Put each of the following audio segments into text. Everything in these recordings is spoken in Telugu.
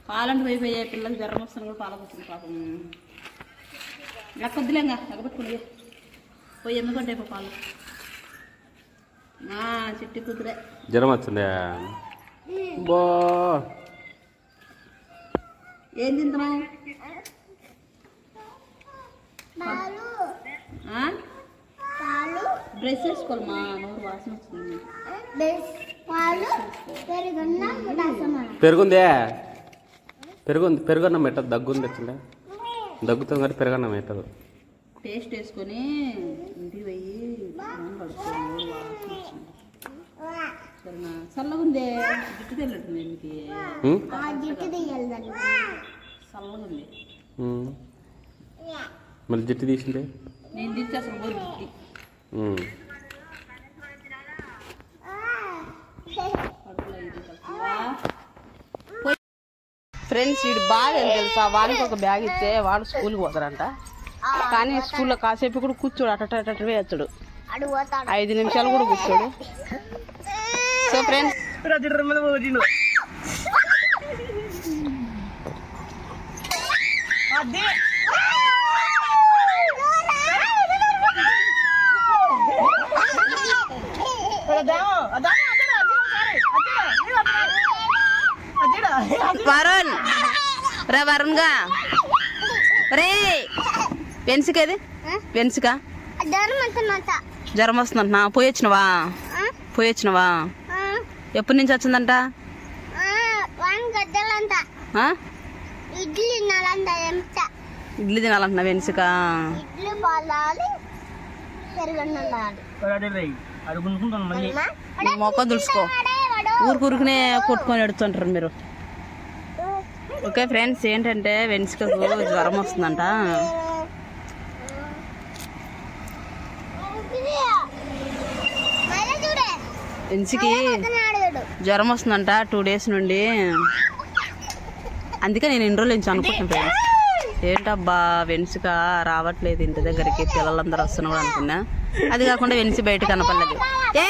పాలంటి పోయిపోయే పిల్లలు జ్వరం వస్తాను కూడా పాలకొచ్చింది పాపం. లెక్కొద్దులేంగా ఎగబెట్టుకుని పోయి ఎందుకంటే పాలు చెట్టు కూతురే జ్వరం వచ్చిందా? బో ఏం తింటున్నావు? బ్రష్ చేసుకోవాలమ్మా, నోరు వాసన వస్తుంది. పెరుగుందే? పెరుగన్నం పెట్టదు, దగ్గుంది వచ్చిందా? దగ్గుతాం కానీ పెరుగన్నం పెట్టదు. పేస్ట్ వేసుకొని ఇంటికి పోయి కడుక్కోండి, వాసన వచ్చింది. సరేనా? చల్లగా ఉందే, జుట్టు తెల్లట్టుంది ఎందుకు? చల్లగా ఉంది. మళ్ళీ జుట్టు తీసిందే నేను తీసి అసలు పోయి జుట్టి ఫ్రెండ్స్. వీడు బాగా ఏం తెలుసా, వాడికి ఒక బ్యాగ్ ఇస్తే వాడు స్కూల్కి పోతాడంట. కానీ స్కూల్లో కాసేపు కూడా కూర్చోడు, అటట వేయచ్చాడు. 5 నిమిషాలు కూడా కూర్చోడు. సో ఫ్రెండ్స్, వరుణ్ రే, వరుణ్ గా రే, పెన్సికేది పెన్సికా జ్వరం వస్తుందంట. పోయి వచ్చినవా? ఎప్పటి నుంచి వచ్చిందంట? ఇడ్లీ తినాలంటున్నా వెన్సిక. మొక్క దులుసుకో, ఊరికూరికినే కొట్టుకొని ఎడుతుంటారు మీరు. ఓకే ఫ్రెండ్స్, ఏంటంటే వెన్సికకు జ్వరం వస్తుందంట. వెన్సికి జ్వరం వస్తుందంట 2 days నుండి. అందుకే నేను ఇన్ని రోజుల నుంచి అనుకుంటున్నాను ఫ్రెండ్స్, ఏంటబ్బా వెన్సిక రావట్లేదు ఇంటి దగ్గరికి, పిల్లలందరూ వస్తున్నారు అనుకున్నా. అది కాకుండా వెన్సి బయట కనపడలేదు.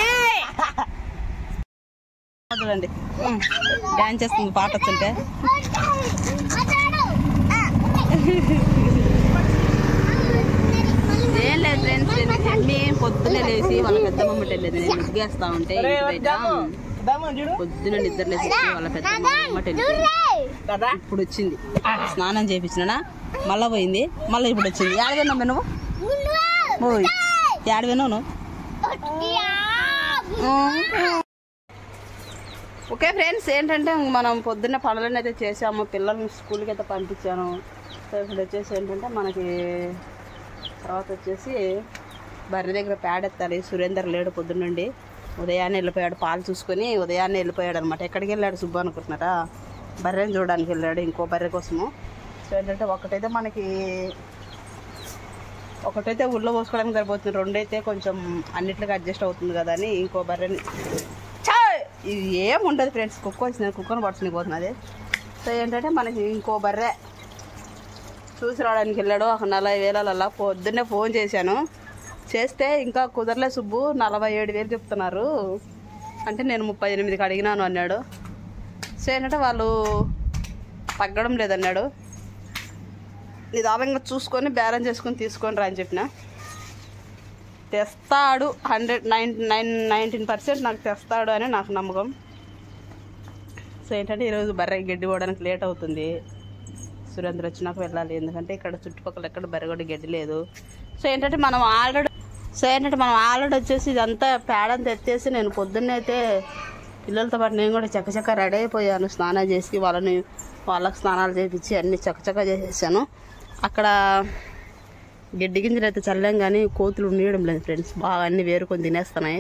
చూడండి డాన్స్ చేస్తుంది పాట వస్తుంటే. ఏం లేదు ఫ్రెండ్స్, మేము పొద్దున్నే లేచి వాళ్ళ పెద్ద మమ్మటి వెళ్ళేది, నేను ముగ్గేస్తా ఉంటే బయట పొద్దున్న నిద్ర లేచి వాళ్ళ పెద్ద మమ్మటి వెళ్ళింది. ఇప్పుడు వచ్చింది, స్నానం చేయించినా మళ్ళా పోయింది, మళ్ళీ ఇప్పుడు వచ్చింది. ఏడవేనా నువ్వు? పోయి ఏడవేనా నువ్వు? ఓకే ఫ్రెండ్స్, ఏంటంటే మనం పొద్దున్న పనులను అయితే చేసాము, పిల్లల్ని స్కూల్కి అయితే పంపించాను. సో ఇప్పుడు వచ్చేసి ఏంటంటే మనకి తర్వాత వచ్చేసి బర్రె దగ్గర పేడ ఎత్తాలి. సురేందర్ లేడు పొద్దున్నండి, ఉదయాన్నే వెళ్ళిపోయాడు. పాలు చూసుకొని ఉదయాన్నే వెళ్ళిపోయాడు అనమాట. ఎక్కడికి వెళ్ళాడు సుబ్బు అనుకుంటున్నారా? బర్రెని చూడడానికి వెళ్ళాడు, ఇంకో బర్రె కోసము. సో ఏంటంటే ఒకటైతే ఊళ్ళో పోసుకోవడానికి సరిపోతుంది, 2 అయితే కొంచెం అన్నిట్లకి అడ్జస్ట్ అవుతుంది కదా అని ఇంకో బర్రెని. ఇది ఏం ఉండదు ఫ్రెండ్స్, కుక్క వచ్చింది, కుక్కను పడుచుని పోతున్నది. సో ఏంటంటే మనకి ఇంకో బర్రె చూసి రావడానికి వెళ్ళాడు. ఒక 40,000 పొద్దున్నే ఫోన్ చేశాను, చేస్తే ఇంకా కుదరలే సుబ్బు, 47,000 చెప్తున్నారు అంటే నేను 38కి అడిగినాను అన్నాడు. సో ఏంటంటే వాళ్ళు తగ్గడం లేదన్నాడు. నిదానంగా చూసుకొని బేరం చేసుకొని తీసుకొని రా అని చెప్పిన. తెస్తాడు 19% నాకు తెస్తాడు అని నాకు నమ్మకం. సో ఏంటంటే ఈరోజు బర్రె గడ్డి పోవడానికి లేట్ అవుతుంది. సురేంద్ర వచ్చినాక వెళ్ళాలి, ఎందుకంటే ఇక్కడ చుట్టుపక్కల ఎక్కడ బర్రెగొడ్డి గడ్డి లేదు. సో ఏంటంటే మనం ఆల్రెడీ వచ్చేసి ఇదంతా పేడంతా ఎత్తేసి నేను పొద్దున్నే అయితే పిల్లలతో పాటు నేను కూడా చక్కచక్క రెడీ అయిపోయాను. స్నానం చేసి వాళ్ళకి స్నానాలు చేయించి అన్నీ చక్కచక్క చేసేసాను. అక్కడ గడ్డి గింజలు అయితే చల్లాం, కానీ కోతులు ఉండడం లేదు ఫ్రెండ్స్, బాగా అన్నీ వేరుకొని తినేస్తున్నాయి.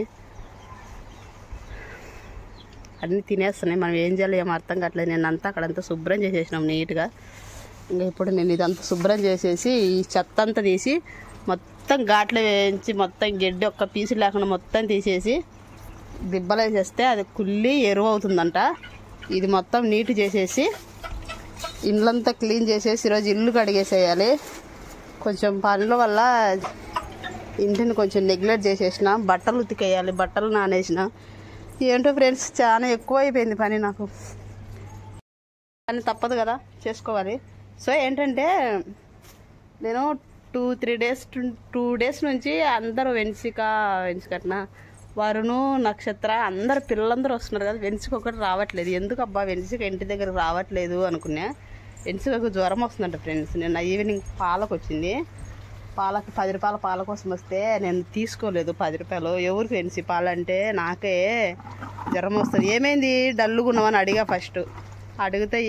మనం ఏం చేయాలి ఏం అర్థం కావట్లేదు. నేను అంతా అక్కడంతా శుభ్రం చేసేసినాం నీట్గా. ఇంకా ఇప్పుడు నేను ఇదంతా శుభ్రం చేసేసి ఈ చెత్త అంతా తీసి మొత్తం ఘాట్లో వేయించి మొత్తం గడ్డి ఒక్క పీసు లేకుండా మొత్తం తీసేసి దిబ్బలు వేసేస్తే అది కుళ్ళి ఎరువు అవుతుందంట. ఇది మొత్తం నీట్ చేసేసి ఇల్లంతా క్లీన్ చేసేసి ఈరోజు ఇల్లు కడిగేసేయాలి. కొంచెం పనుల వల్ల ఇంటిని కొంచెం నెగ్లెక్ట్ చేసేసిన, బట్టలు ఉతికేయాలి, బట్టలు నానేసిన. ఏంటో ఫ్రెండ్స్ చాలా ఎక్కువ అయిపోయింది పని నాకు. కానీ తప్పదు కదా, చేసుకోవాలి. సో ఏంటంటే నేను 2 డేస్ నుంచి అందరూ వెన్సికట్న వరుణు నక్షత్ర పిల్లలందరూ వస్తున్నారు కదా, వెన్సిక ఒకటి రావట్లేదు. ఎందుకు అబ్బా వెన్సిక ఇంటి దగ్గరకు రావట్లేదు అనుకున్నా. వెన్సికకు జ్వరం వస్తుందంట ఫ్రెండ్స్. నిన్న ఈవినింగ్ పాలకు వచ్చింది. పాలకు 10 రూపాయల పాల కోసం వస్తే నేను తీసుకోలేదు 10 రూపాయలు. ఎవరికి వెన్సి పాలంటే నాకే జ్వరం వస్తుంది. ఏమైంది డల్లుగా ఉన్నామని అడిగా. ఫస్ట్ అడిగితే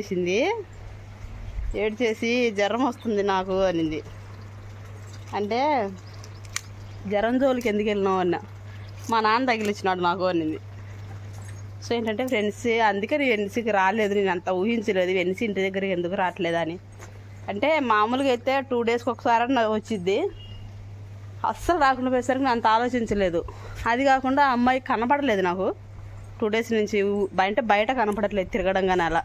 ఏడ్చేసి జ్వరం వస్తుంది నాకు అనింది. అంటే జ్వరం జోలికి ఎందుకు వెళ్ళినావు అన్న, మా నాన్న తగిలిచ్చినాడు నాకు అనింది. సో ఏంటంటే ఫ్రెండ్స్ అందుకే వెన్సీకి రాలేదు. నేను అంత ఊహించలేదు వెన్సీ ఇంటి దగ్గరికి ఎందుకు రావట్లేదని. అంటే మామూలుగా అయితే 2 డేస్కి ఒకసారి వచ్చిద్ది. అస్సలు రాకుండా పోయేసరికి నేను అంత ఆలోచించలేదు. అది కాకుండా అమ్మాయి కనపడలేదు నాకు 2 డేస్ నుంచి. బయట కనపడట్లేదు తిరగడం కానీ అలా.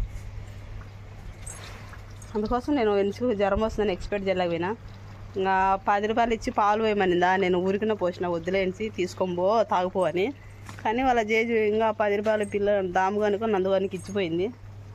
అందుకోసం నేను వెన్సీకి జ్వరం వస్తుందని ఎక్స్పెక్ట్ చేయలేకపోయినా. ఇంకా 10 రూపాయలు ఇచ్చి పాలు వేయమనిందా, నేను ఊరికిన పోసిన వద్దులేసి తీసుకోబో తాగిపో అని. కానీ వాళ్ళ జేజు ఇంకా 10 రూపాయల పిల్ల దాము కనుక నందుగానికి ఇచ్చిపోయింది.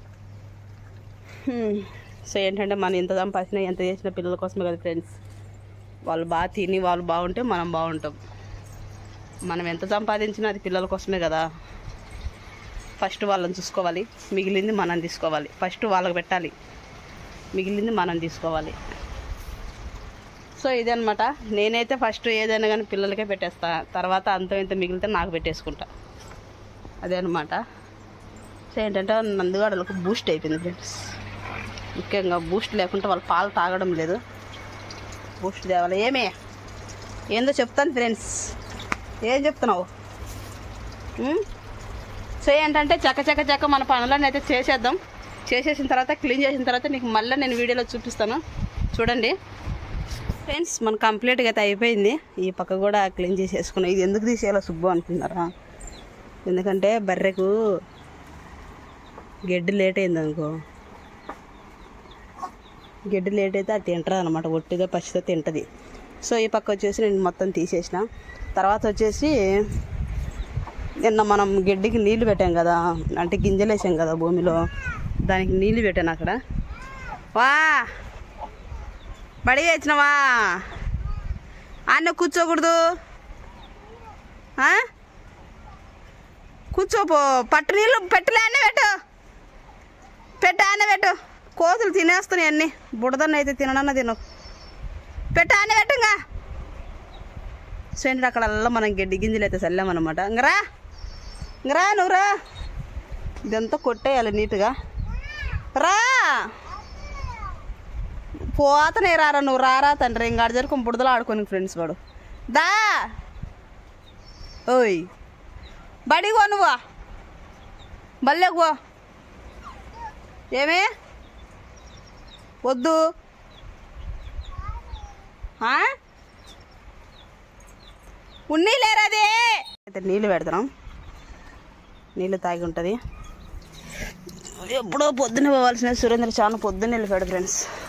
సో ఏంటంటే మనం ఎంత సంపాదించినా ఎంత చేసిన పిల్లల కోసమే కదా ఫ్రెండ్స్. వాళ్ళు బాగా తిని వాళ్ళు బాగుంటే మనం బాగుంటాం. మనం ఎంత సంపాదించినా అది పిల్లల కోసమే కదా. ఫస్ట్ వాళ్ళని చూసుకోవాలి, మిగిలింది మనం తీసుకోవాలి. ఫస్ట్ వాళ్ళకి పెట్టాలి, మిగిలింది మనం తీసుకోవాలి. సో ఇదే అనమాట. నేనైతే ఫస్ట్ ఏదైనా కానీ పిల్లలకే పెట్టేస్తా, తర్వాత అంత ఇంత మిగిలితే నాకు పెట్టేసుకుంటా. అదే అనమాట. సో ఏంటంటే నందుగాడలకు బూస్ట్ అయిపోయింది ఫ్రెండ్స్. ముఖ్యంగా బూస్ట్ లేకుంటే వాళ్ళు పాలు తాగడం లేదు. బూస్ట్ తేవాలి. ఏందో చెప్తాను ఫ్రెండ్స్. ఏం చెప్తున్నావు? సో ఏంటంటే చక్క మన పనులన్నీ అయితే చేసేద్దాం. చేసేసిన తర్వాత క్లీన్ చేసిన తర్వాత నీకు మళ్ళీ నేను వీడియోలో చూపిస్తాను, చూడండి ఫ్రెండ్స్. మన కంప్లీట్గా అయితే అయిపోయింది. ఈ పక్క కూడా క్లీన్ చేసేసుకున్నాం. ఇది ఎందుకు తీసేయాలో సుబ్బు అనుకున్నారా? ఎందుకంటే బర్రెకు గడ్డి లేట్ అయింది అనుకో, గడ్డి లేట్ అయితే అది తింటుంది అనమాట. ఒట్టిగా పచ్చితో తింటుంది. సో ఈ పక్క వచ్చేసి నేను మొత్తం తీసేసిన. తర్వాత వచ్చేసి నిన్న మనం గడ్డికి నీళ్లు పెట్టాం కదా, అంటే గింజలు వేసాం కదా భూమిలో, దానికి నీళ్ళు పెట్టాను అక్కడ. వా బడి వచ్చినవా అన్న కూర్చోకూడదు, కూర్చోపో. పట్టు నీళ్ళు పెట్టలే అన్న పెట్టు అన్న పెట్టు. కోతులు తినేస్తున్నాయి అన్నీ. బుడదన్న అయితే తినడన్నా తిను. పెట్టు అన్న పెట్టు. ఇంకా సో ఏంటంటే అక్కడల్లా మనం గడ్డి గింజలు అయితే చల్లామన్నమాట. ఇంకరా నువ్వురా, ఇదంతా కొట్టేయాలి నీట్గా. రా పోతనే రారా, నువ్వు రారా తండ్రి. ఇంకా ఆడ జరుకు బుడదలు ఆడుకోని ఫ్రెండ్స్ వాడు. దా ఓయ్ బడిగో, నువ్వా బల్లేకో. ఏమే వద్దు ఉన్నీ లేరాదే. అయితే నీళ్ళు పెడతాం, నీళ్ళు తాగి ఉంటుంది. ఎప్పుడో పొద్దున్న పోవాల్సిన సురేంద్ర చాలా పొద్దున్న వెళ్ళిపోయాడు ఫ్రెండ్స్.